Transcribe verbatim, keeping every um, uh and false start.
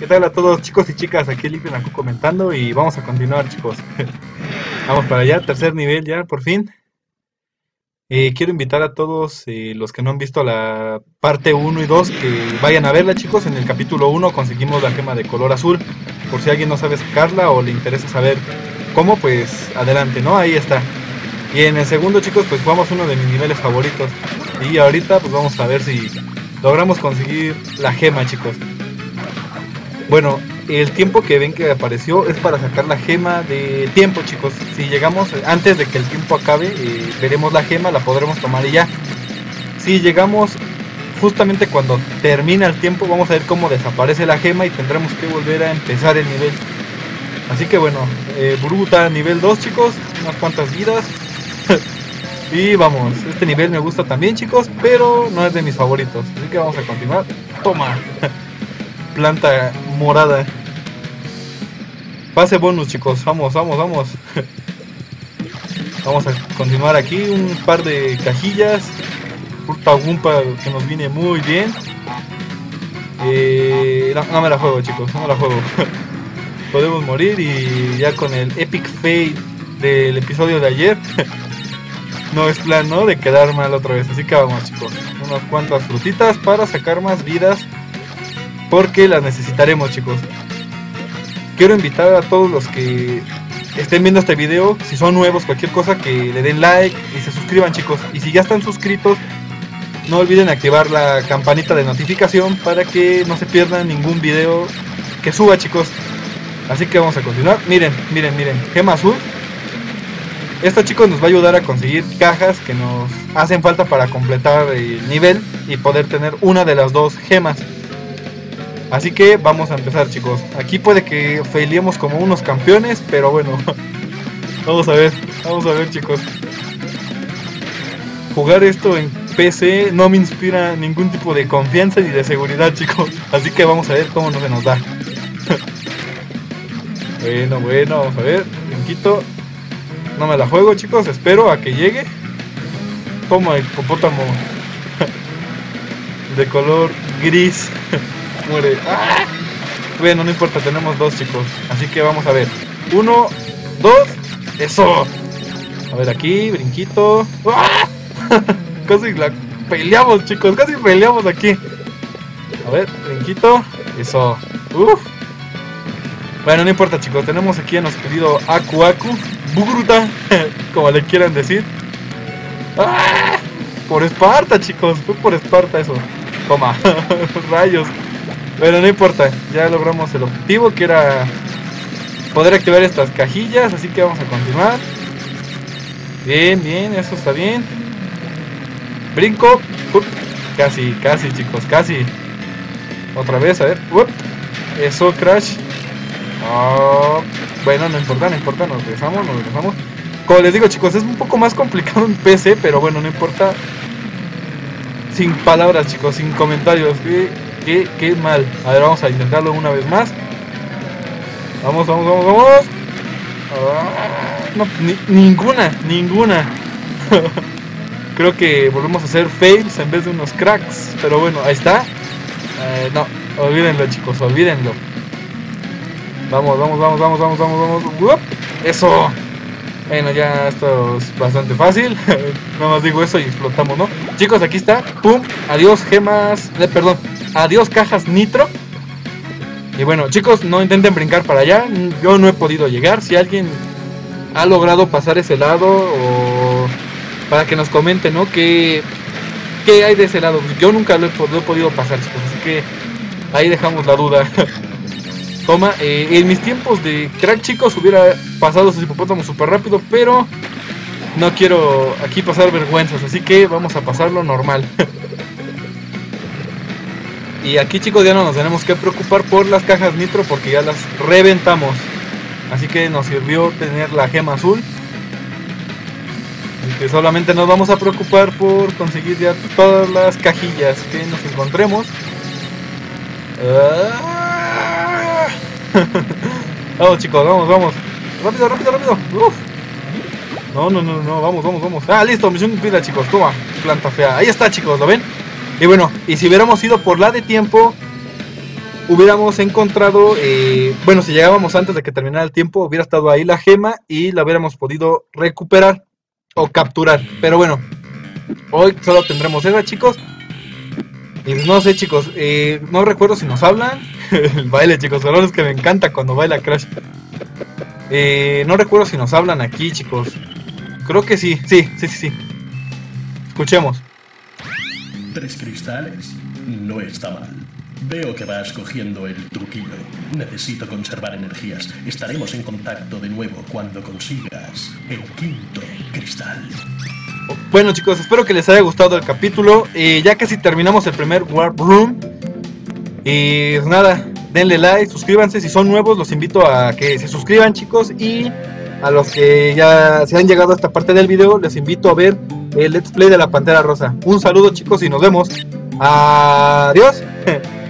¿Qué tal a todos chicos y chicas? Aquí Lipianaku comentando y vamos a continuar, chicos. Vamos para allá, tercer nivel ya, por fin. Eh, quiero invitar a todos eh, los que no han visto la parte uno y dos que vayan a verla, chicos. En el capítulo uno conseguimos la gema de color azul. Por si alguien no sabe sacarla o le interesa saber cómo, pues adelante, ¿no? Ahí está. Y en el segundo, chicos, pues jugamos uno de mis niveles favoritos. Y ahorita pues vamos a ver si logramos conseguir la gema, chicos. Bueno, el tiempo que ven que apareció es para sacar la gema de tiempo, chicos. Si llegamos antes de que el tiempo acabe, eh, veremos la gema, la podremos tomar y ya. Si llegamos justamente cuando termina el tiempo, vamos a ver cómo desaparece la gema y tendremos que volver a empezar el nivel. Así que bueno, eh, Buruta nivel dos, chicos, unas cuantas vidas. Y vamos, este nivel me gusta también, chicos, pero no es de mis favoritos. Así que vamos a continuar. Toma. Planta morada. Pase bonus, chicos. Vamos, vamos, vamos. Vamos a continuar aquí. Un par de cajillas. Fruta Gumpa que nos viene muy bien. Eh, no, no me la juego, chicos. No me la juego. Podemos morir y ya con el epic fail del episodio de ayer. No es plan, ¿no? De quedar mal otra vez. Así que vamos, chicos. Unas cuantas frutitas para sacar más vidas. Porque las necesitaremos, chicos. Quiero invitar a todos los que estén viendo este video, si son nuevos, cualquier cosa, que le den like y se suscriban, chicos. Y si ya están suscritos, no olviden activar la campanita de notificación para que no se pierdan ningún video que suba, chicos. Así que vamos a continuar. Miren, miren, miren, gema azul. Esto, chicos, nos va a ayudar a conseguir cajas que nos hacen falta para completar el nivel y poder tener una de las dos gemas. Así que vamos a empezar, chicos. Aquí puede que failemos como unos campeones, pero bueno. Vamos a ver, vamos a ver, chicos. Jugar esto en P C no me inspira ningún tipo de confianza ni de seguridad, chicos. Así que vamos a ver cómo no se nos da. Bueno, bueno, vamos a ver. Brinquito. No me la juego, chicos. Espero a que llegue. Toma, hipopótamo. De color gris. Muere. ¡Ah! Bueno, no importa, tenemos dos, chicos. Así que vamos a ver. Uno, dos. Eso. A ver aquí, brinquito. ¡Ah! Casi la peleamos, chicos. Casi peleamos aquí. A ver, brinquito. Eso. Uf. Bueno, no importa, chicos. Tenemos aquí a nuestro querido Aku Aku. Buruta, como le quieran decir. ¡Ah! Por Esparta, chicos. Fue por Esparta eso. Toma. Rayos. Bueno, no importa, ya logramos el objetivo, que era poder activar estas cajillas, así que vamos a continuar. Bien, bien, eso está bien. Brinco. Uh, casi, casi, chicos, casi. Otra vez, a ver. Uh, eso, crash. Oh, bueno, no importa, no importa, nos regresamos, nos regresamos. Como les digo, chicos, es un poco más complicado en P C, pero bueno, no importa. Sin palabras, chicos, sin comentarios. ¿Qué, qué, qué mal? A ver, vamos a intentarlo una vez más. Vamos, vamos, vamos, vamos. Ah, no, ni, ninguna, ninguna. Creo que volvemos a hacer fails en vez de unos cracks. Pero bueno, ahí está. Eh, no, olvídenlo, chicos, olvídenlo. Vamos, vamos, vamos, vamos, vamos, vamos, vamos. ¡Uop! Eso. Bueno, ya esto es bastante fácil. Nada más digo eso y explotamos, ¿no? Chicos, aquí está. ¡Pum! Adiós gemas. Eh, perdón. Adiós cajas nitro. Y bueno, chicos, no intenten brincar para allá. Yo no he podido llegar. Si alguien ha logrado pasar ese lado, o para que nos comente, ¿no? ¿Qué, qué hay de ese lado? Yo nunca lo he, lo he podido pasar, chicos. Así que ahí dejamos la duda. Toma, eh, en mis tiempos de crack, chicos, hubiera pasado esos hipopótamos súper rápido, pero no quiero aquí pasar vergüenzas, así que vamos a pasarlo normal. Y aquí, chicos, ya no nos tenemos que preocupar por las cajas nitro porque ya las reventamos. Así que nos sirvió tener la gema azul. Así que solamente nos vamos a preocupar por conseguir ya todas las cajillas que nos encontremos. Ah. Vamos, chicos, vamos, vamos. Rápido, rápido, rápido. Uf. No, no, no, no, vamos, vamos, vamos. Ah, listo, misión cumplida, chicos. Toma, planta fea. Ahí está, chicos, ¿lo ven? Y bueno, y si hubiéramos ido por la de tiempo, hubiéramos encontrado, eh, bueno, si llegábamos antes de que terminara el tiempo, hubiera estado ahí la gema y la hubiéramos podido recuperar o capturar. Pero bueno, hoy solo tendremos esa, chicos. Y no sé, chicos, eh, no recuerdo si nos hablan. El baile, chicos, la verdad es que me encanta cuando baila Crash. Eh, no recuerdo si nos hablan aquí, chicos. Creo que sí, sí, sí, sí, sí. Escuchemos. Tres cristales, no está mal. Veo que vas cogiendo el truquillo. Necesito conservar energías. Estaremos en contacto de nuevo cuando consigas el quinto cristal. Bueno, chicos, espero que les haya gustado el capítulo. eh, Ya casi terminamos el primer Warp Room. Y pues nada, denle like, suscríbanse. Si son nuevos, los invito a que se suscriban, chicos. Y a los que ya se han llegado a esta parte del video, les invito a ver el Let's Play de la Pantera Rosa. Un saludo, chicos, y nos vemos. Adiós.